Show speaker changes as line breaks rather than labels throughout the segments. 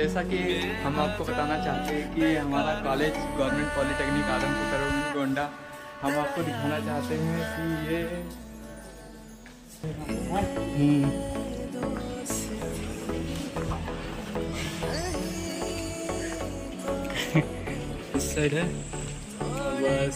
जैसा कि हम आपको बताना चाहते हैं कि हमारा college government polytechnic Adampur Gonda, हम आपको दिखाना चाहते हैं कि ये इस साइड है बस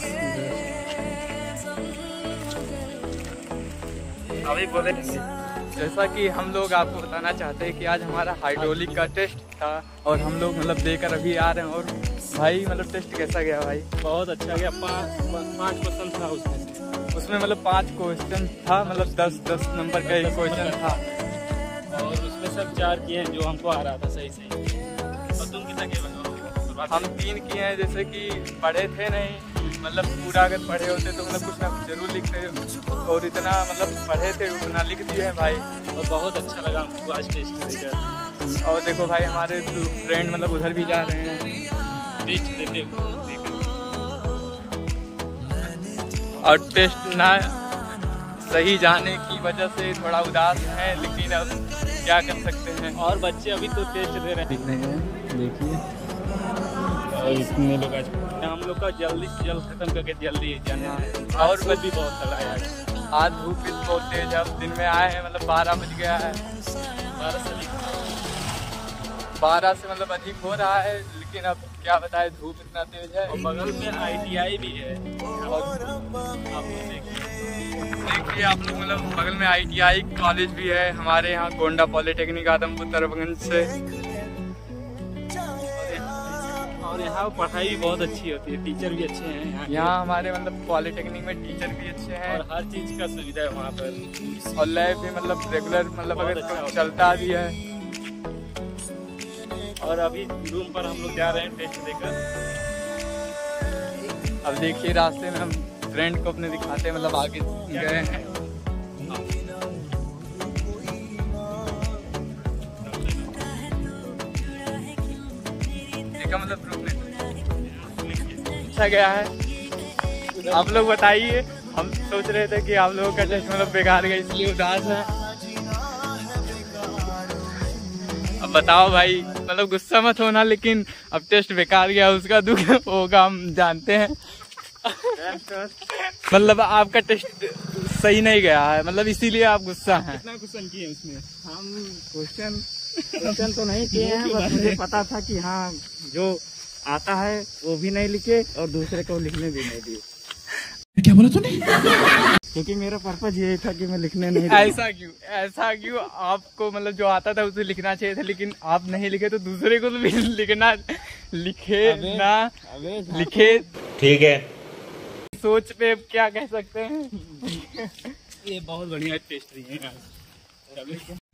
अभी बोले। जैसा कि हम लोग आपको बताना चाहते हैं कि आज हमारा हाइड्रोलिक का टेस्ट था और हम लोग मतलब देकर अभी आ रहे हैं। और भाई मतलब टेस्ट कैसा गया भाई?
बहुत अच्छा गया। 5 क्वेश्चन था उसमें
मतलब 5 क्वेश्चन था, मतलब 10 नंबर का एक क्वेश्चन था
और उसमें सब 4 किए हैं जो हमको आ रहा था सही सही। और तुम कितना किए?
हम 3 किए हैं। जैसे कि पढ़े थे नहीं, मतलब पूरा अगर पढ़े होते तो मतलब कुछ ना कुछ जरूर लिखते, और इतना मतलब पढ़े थे उतना लिख दिए हैं भाई।
और बहुत अच्छा लगा हमको आज टेस्ट देकर।
और देखो भाई हमारे फ्रेंड मतलब उधर भी जा रहे हैं
टेस्ट देते
और टेस्ट ना सही जाने की वजह से थोड़ा उदास हैं, लेकिन अब क्या कर सकते हैं।
और बच्चे अभी तो टेस्ट दे रहे हैं, देखिए। और इसमें लोग हम लोग का जल्दी से जल्द खत्म करके जल्दी जाने हैं। और बस भी बहुत तगड़ा है।
आज धूप भी बहुत तेज है। अब दिन में आए हैं मतलब 12 बज गया है। 12 से मतलब अधिक हो रहा है, लेकिन अब क्या बताए धूप इतना तेज है।
और बगल में ITI भी है।
और देखिए आप लोग मतलब बगल में ITI कॉलेज भी है हमारे यहाँ गोंडा पॉलिटेक्निक आदमपुर तरफगंज से।
और यहाँ पढ़ाई भी बहुत अच्छी होती है, टीचर भी अच्छे हैं
यहाँ हमारे मतलब पॉलिटेक्निक में टीचर भी अच्छे हैं
और हर चीज़ का सुविधा है वहाँ पर।
और लैब भी मतलब रेगुलर मतलब अगर अच्छा चलता भी है।
और अभी रूम पर हम लोग जा रहे हैं टेस्ट देकर।
अब देखिए रास्ते में हम फ्रेंड को अपने दिखाते हैं, मतलब आगे गए हैं। देखा मतलब अच्छा गया है। आप लोग बताइए, हम सोच रहे थे कि आप लोगों का टेस्ट मतलब बेकार गया इसलिए उदास है। अब बताओ भाई, मतलब गुस्सा मत होना, लेकिन अब टेस्ट बेकार गया उसका दुख होगा, हम जानते हैं। मतलब आपका टेस्ट सही नहीं गया है, मतलब इसीलिए आप गुस्सा हैं।
कितना क्वेश्चन किए उसमें?
हम क्वेश्चन तो नहीं किए हैं, बस मुझे पता था कि हाँ जो आता है वो भी नहीं लिखे और दूसरे को लिखने भी नहीं दिए।
क्या बोला तूने?
क्योंकि मेरा पर्पज यही था कि मैं लिखने नहीं।
ऐसा क्यों आपको मतलब जो आता था उसे लिखना चाहिए था, लेकिन आप नहीं लिखे तो दूसरे को तो भी लिखना लिखे।
ठीक है,
सोच पे क्या कह सकते हैं।
ये बहुत बढ़िया टेस्ट रही है।